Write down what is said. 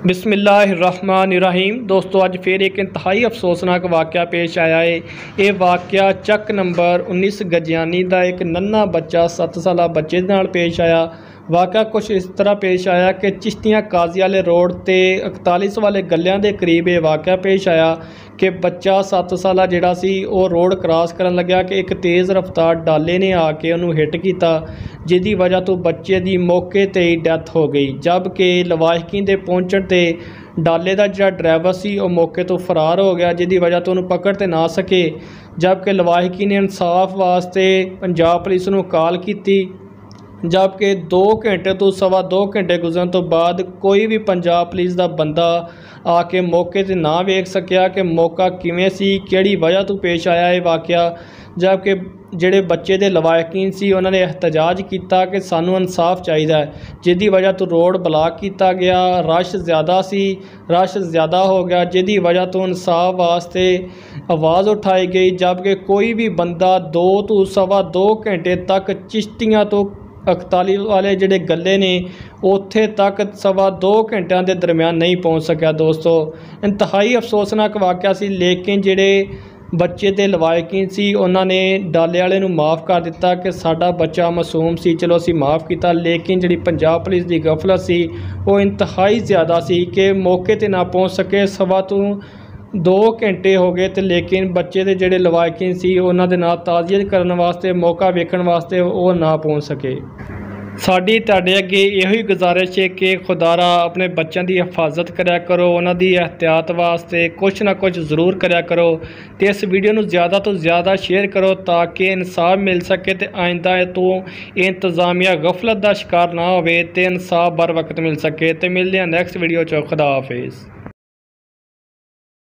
बिस्मिल्लाहिर्रहमानिर्रहीम। दोस्तों अज फिर एक इंतहाई अफसोसनाक वाक़या पेश आया है। ये वाक़या चक नंबर 19 गजियानी का एक नन्हा बच्चा 7 साला बच्चे के नाल पेश आया। वाक़या कुछ इस तरह पेश आया कि चिश्तियां काजी वाले रोड ते 41 वाले गलियां के करीब ये वाक़या पेश आया कि बच्चा 7 साला जिहड़ा सी वो रोड क्रॉस करन लग्या कि एक तेज़ रफ्तार डाले ने आके उन्होंने हिट किया, जिसकी वजह तो बच्चे की मौके ते ही डैथ हो गई। जबकि लवाहिकीन दे पहुंचण ते डाले का जो ड्राइवर सी वो मौके तो फरार हो गया, जिसकी वजह तो उन्होंने पकड़ ते ना सके। जबकि लवाहिकी ने इंसाफ वास्ते पंजाब पुलिस नूं कॉल की, जबकि 2 घंटे तो सवा 2 घंटे गुजरन तो बाद कोई भी पंजाब पुलिस का बंदा आके मौके ते ना वेख सकिया कि मौका किवें सी, किहड़ी वजह तो पेश आया है वाक़या। जबकि जिहड़े बच्चे दे लवाहिकीन सी उन्होंने एहतजाज किया कि सानू इंसाफ चाहिए, जिसकी वजह तो रोड ब्लॉक किया गया। रश ज़्यादा सी, रश ज़्यादा हो गया, जिसकी वजह तो इंसाफ वास्ते आवाज़ उठाई गई। जबकि कोई भी बंदा 2 तो सवा 2 घंटे तक चिश्तियां तो 41 वाले जिहड़े गले ने उत्थे तक सवा 2 घंटिया के दरम्यान नहीं पहुँच सकिया। दोस्तों इंतहाई अफसोसनाक वाक़या सी, लेकिन जिहड़े बच्चे के लवाहिकीन सी उन्होंने डाले वाले नूं माफ़ कर दिता कि साडा बच्चा मासूम सी, चलो असीं माफ़ किया। लेकिन जिहड़ी पंजाब पुलिस की गफलत सी वो इंतहाई ज़्यादा सी कि मौके ते ना पहुँच सके। सवा तो 2 घंटे हो गए तो लेकिन बच्चे के जिहड़े लवाहिकीन सी उन्हां दे नाल ताज़ियत करन वास्ते, मौका वेखण वास्ते वो ना पहुँच सके। साडी तुहाडे अगे इहो गुजारिश है कि खुदारा अपने बच्चों की हिफाजत कराया करो, उन्हां दी एहतियात वास्ते कुछ ना कुछ ज़रूर कराया करो। तो इस वीडियो नूं ज़्यादा तो ज़्यादा शेयर करो ताकि इंसाफ मिल सके तो आइंदा तो इंतजामिया गफलत का शिकार ना होवे ते इंसाफ बर वक्त मिल सके। तो मिलते हैं नैक्सट वीडियो। खुदा हाफिज़।